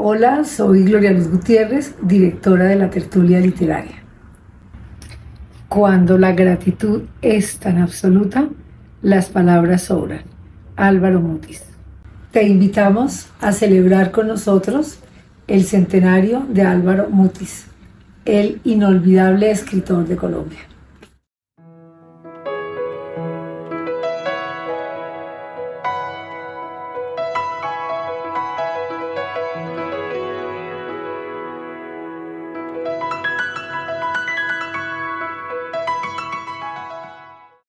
Hola, soy Gloria Luz Gutiérrez, directora de la Tertulia Literaria. Cuando la gratitud es tan absoluta, las palabras sobran. Álvaro Mutis. Te invitamos a celebrar con nosotros el centenario de Álvaro Mutis, el inolvidable escritor de Colombia.